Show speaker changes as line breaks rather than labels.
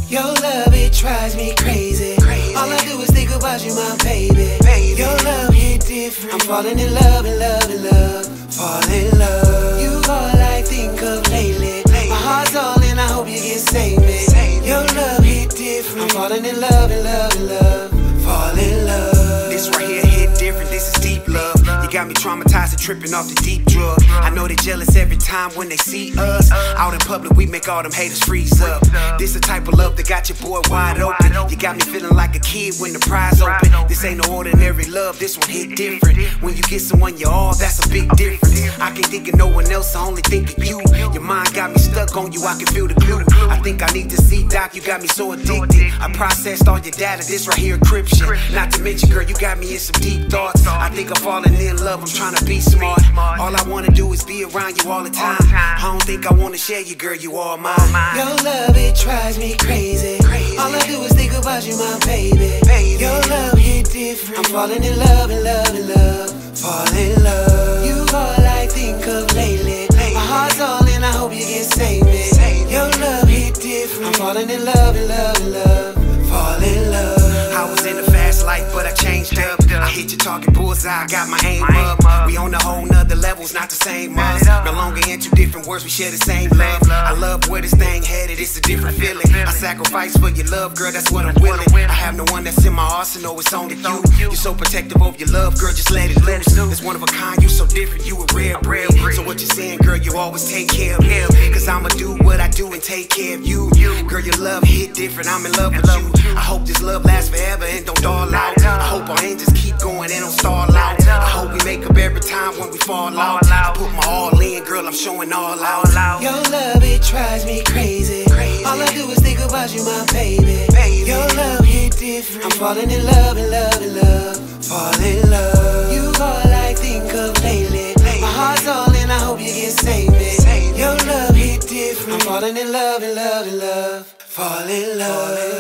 Your love, it drives me crazy. All I do is think about you, my baby. Your love hit different. I'm falling in love, in love, in love. Fall in love. You all I think of lately. My heart's all in, I hope you can save me. Your love hit different. I'm falling in love, in love, in love. Fall in love.
This right here hit different, this is deep love. You got me traumatized and tripping off the deep drug. I know they jealous every time when they see us. Out in public, we make all them haters freeze up. This the type of love that got your boy wide open. You got me feeling like a kid when the prize open. This ain't no ordinary love, this one hit different. When you get someone you're all, that's a big difference. I can't think of no one else, I only think of you. Your mind got me stuck on you, I can feel the glue. I think I need to see Doc, you got me so addicted. I processed all your data, this right here encryption. Not to mention, girl, you got me in some deep thoughts. I think I'm falling in love, I'm trying to be smart. All I wanna do is be around you all the time. I don't think I wanna share you, girl, you all mine.
Your love, it drives me crazy. All I do is think about you, my baby. Your love hit different. I'm falling in love, in love, in love. Fall in love. You all I think of lately. My heart's all in, I hope you can save me. Your love hit different. I'm falling in love, in love, in love. Fall in love.
I was in a fast life, but I changed up. I hit your target bullseye, I got my aim up. We on a whole nother levels, not the same us. No longer in two different worlds, we share the same love. I love where this thing headed, it's a different feeling. I sacrifice for your love, girl, that's what I'm willing. I have no one that's in my arsenal, it's only you. You're so protective of your love, girl, just let it loose. It's one of a kind, you so different, you a rare breed. So what you're saying, girl, you always take care of me. Cause I'ma do what I do and take care of you. Girl, your love hit different, I'm in love with you. I hope this love lasts forever and don't dull out. I hope our angels keep going and don't stall out. I hope we make up every time when we fall out. I put my all in, girl, I'm showing all out.
Your love, it drives me crazy. All I do is think about you, my baby. Your love hit different. I'm falling in love, in love, in love. Fall in love. You all I think of lately. My heart's all in, I hope you can save me. Your love hit different. I'm falling in love, in love, in love. Fall in love.